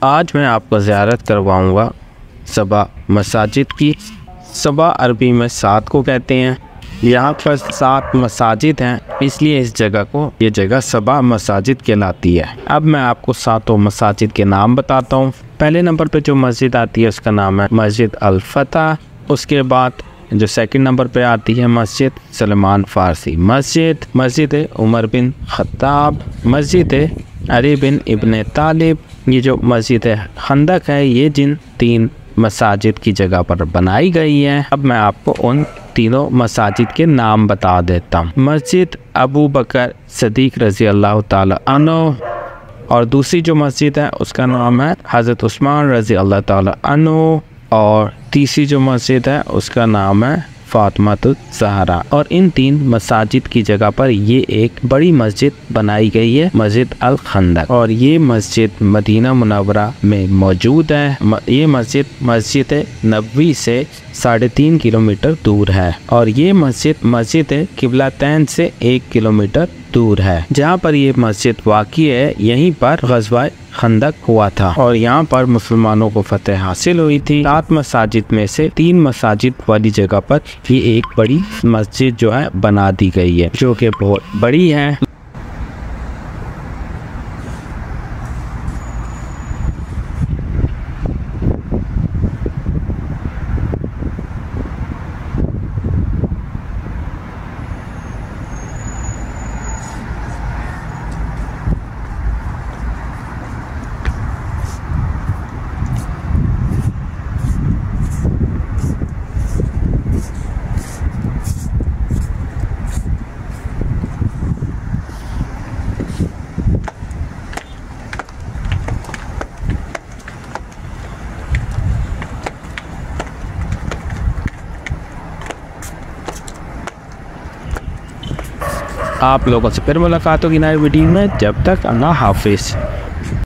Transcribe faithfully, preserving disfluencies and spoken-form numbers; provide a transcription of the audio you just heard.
आज मैं आपको ज़ियारत करवाऊंगा सबा मसाजिद की। सबा अरबी में सात को कहते हैं। यहाँ पर सात मसाजिद हैं, इसलिए इस जगह को ये जगह सबा मसाजिद कहलाती है। अब मैं आपको सातों मसाजिद के नाम बताता हूँ। पहले नंबर पे जो मस्जिद आती है उसका नाम है मस्जिद अल फतह। उसके बाद जो सेकंड नंबर पे आती है मस्जिद सलमान फ़ारसी मस्जिद, मस्जिद उमर बिन खत्ताब, मस्जिद अली बिन इब्न तालिब। ये जो मस्जिद खंदक है ये जिन तीन मसाजिद की जगह पर बनाई गई है। अब मैं आपको उन तीनों मसाजिद के नाम बता देता हूँ। मस्जिद अबू बकर सदीक रज़ी अल्लाह ताला अन्हु, और दूसरी जो मस्जिद है उसका नाम है हज़रत उस्मान रज़ी अल्लाह ताला अन्हु, और तीसरी जो मस्जिद है उसका नाम है फातिमातुज़ ज़हरा। और इन तीन मसाजिद की जगह पर ये एक बड़ी मस्जिद बनाई गई है मस्जिद अल खंदक, और ये मस्जिद मदीना मुनव्वरा में मौजूद है। ये मस्जिद मस्जिद नबवी से साढ़े तीन किलोमीटर दूर है, और ये मस्जिद मस्जिद किबलातैन से एक किलोमीटर दूर है। जहाँ पर ये मस्जिद वाक़ई है यहीं पर ग़ज़वा खंदक हुआ था, और यहाँ पर मुसलमानों को फतेह हासिल हुई थी। सात मसाजिद में से तीन मसाजिद वाली जगह पर ये एक बड़ी मस्जिद जो है बना दी गई है, जो कि बहुत बड़ी है। आप लोगों से फिर मुलाकात होगी नई वीडियो में। जब तक अल्लाह हाफिज़।